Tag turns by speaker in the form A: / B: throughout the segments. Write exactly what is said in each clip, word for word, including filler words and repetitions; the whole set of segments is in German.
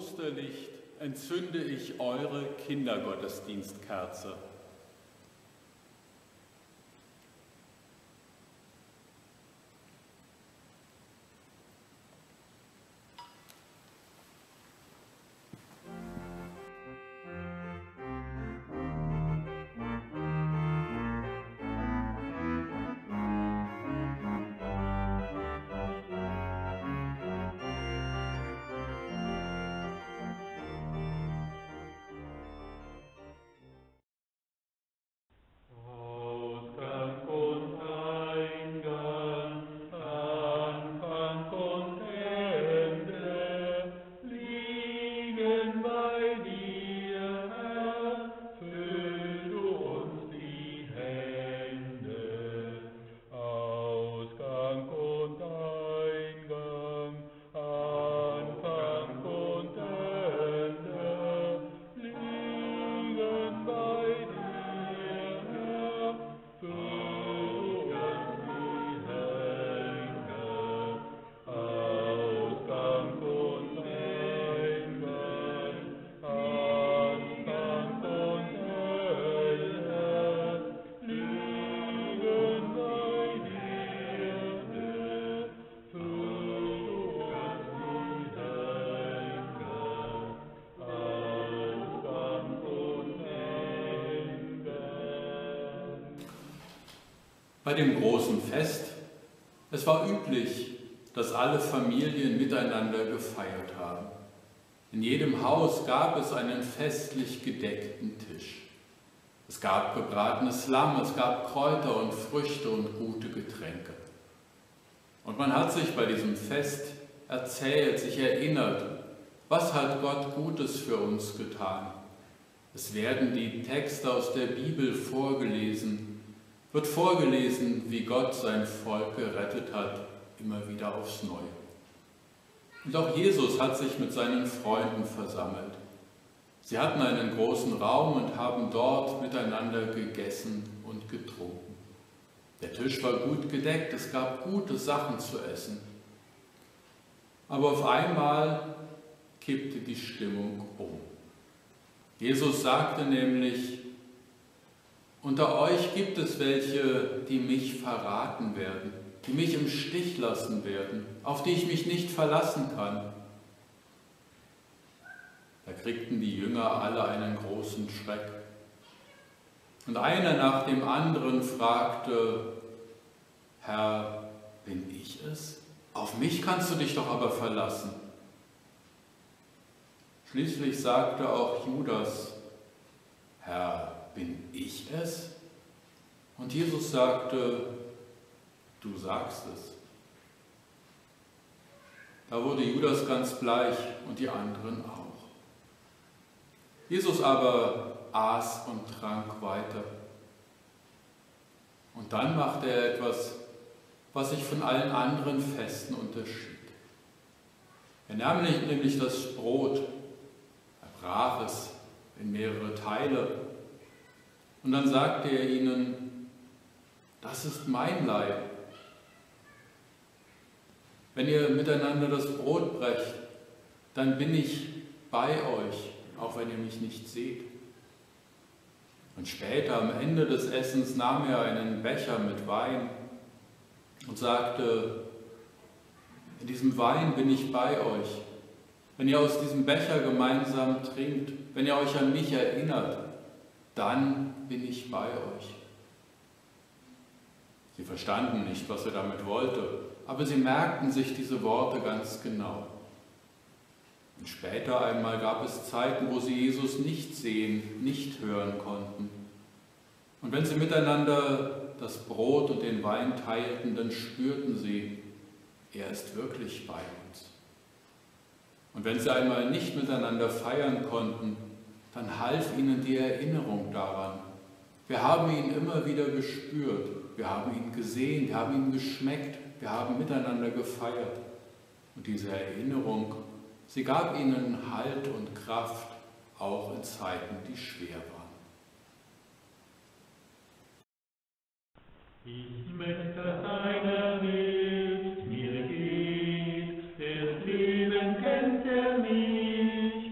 A: Osterlicht entzünde ich eure Kindergottesdienstkerze. Bei dem großen Fest, es war üblich, dass alle Familien miteinander gefeiert haben. In jedem Haus gab es einen festlich gedeckten Tisch. Es gab gebratenes Lamm, es gab Kräuter und Früchte und gute Getränke. Und man hat sich bei diesem Fest erzählt, sich erinnert, was hat Gott Gutes für uns getan. Es werden die Texte aus der Bibel vorgelesen, wird vorgelesen, wie Gott sein Volk gerettet hat, immer wieder aufs Neue. Und auch Jesus hat sich mit seinen Freunden versammelt. Sie hatten einen großen Raum und haben dort miteinander gegessen und getrunken. Der Tisch war gut gedeckt, es gab gute Sachen zu essen. Aber auf einmal kippte die Stimmung um. Jesus sagte nämlich: Unter euch gibt es welche, die mich verraten werden, die mich im Stich lassen werden, auf die ich mich nicht verlassen kann. Da kriegten die Jünger alle einen großen Schreck. Und einer nach dem anderen fragte: Herr, bin ich es? Auf mich kannst du dich doch aber verlassen. Schließlich sagte auch Judas: Herr, bin ich es? Und Jesus sagte: Du sagst es. Da wurde Judas ganz bleich und die anderen auch. Jesus aber aß und trank weiter. Und dann machte er etwas, was sich von allen anderen Festen unterschied. Er nahm nämlich das Brot, er brach es in mehrere Teile. Und dann sagte er ihnen: Das ist mein Leib. Wenn ihr miteinander das Brot brecht, dann bin ich bei euch, auch wenn ihr mich nicht seht. Und später, am Ende des Essens, nahm er einen Becher mit Wein und sagte: In diesem Wein bin ich bei euch. Wenn ihr aus diesem Becher gemeinsam trinkt, wenn ihr euch an mich erinnert, dann bin ich bei euch. Sie verstanden nicht, was er damit wollte, aber sie merkten sich diese Worte ganz genau. Und später einmal gab es Zeiten, wo sie Jesus nicht sehen, nicht hören konnten. Und wenn sie miteinander das Brot und den Wein teilten, dann spürten sie, er ist wirklich bei uns. Und wenn sie einmal nicht miteinander feiern konnten, dann half ihnen die Erinnerung daran. Wir haben ihn immer wieder gespürt, wir haben ihn gesehen, wir haben ihn geschmeckt, wir haben miteinander gefeiert. Und diese Erinnerung, sie gab ihnen Halt und Kraft, auch in Zeiten, die schwer waren.
B: Ich möchte, dass einer mit mir geht, des Lebens kennt er mich.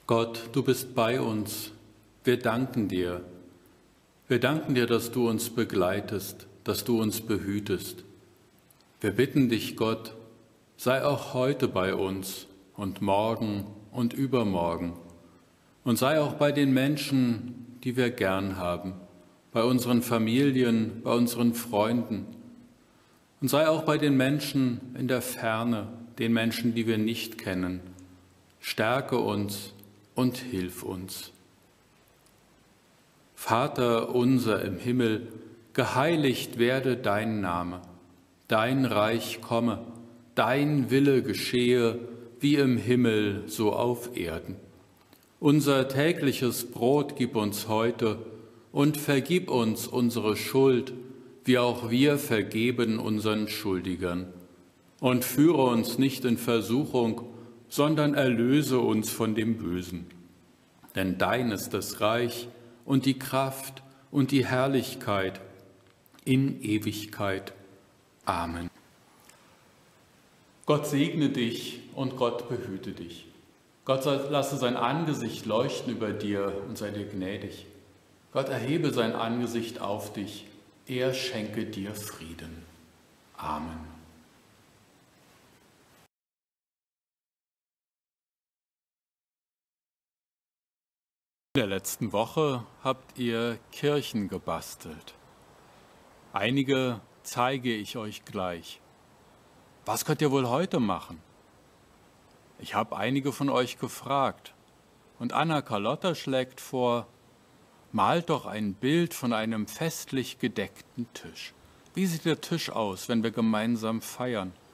A: Gott, du bist bei uns. Wir danken dir. Wir danken dir, dass du uns begleitest, dass du uns behütest. Wir bitten dich, Gott, sei auch heute bei uns und morgen und übermorgen. Und sei auch bei den Menschen, die wir gern haben, bei unseren Familien, bei unseren Freunden. Und sei auch bei den Menschen in der Ferne, den Menschen, die wir nicht kennen. Stärke uns und hilf uns. Vater unser im Himmel, geheiligt werde dein Name, dein Reich komme, dein Wille geschehe, wie im Himmel, so auf Erden. Unser tägliches Brot gib uns heute und vergib uns unsere Schuld, wie auch wir vergeben unseren Schuldigern. Und führe uns nicht in Versuchung, sondern erlöse uns von dem Bösen. Denn dein ist das Reich und die Kraft und die Herrlichkeit in Ewigkeit. Amen. Gott segne dich und Gott behüte dich. Gott lasse sein Angesicht leuchten über dir und sei dir gnädig. Gott erhebe sein Angesicht auf dich. Er schenke dir Frieden. Amen. In der letzten Woche habt ihr Kirchen gebastelt. Einige zeige ich euch gleich. Was könnt ihr wohl heute machen? Ich habe einige von euch gefragt und Anna Carlotta schlägt vor, malt doch ein Bild von einem festlich gedeckten Tisch. Wie sieht der Tisch aus, wenn wir gemeinsam feiern?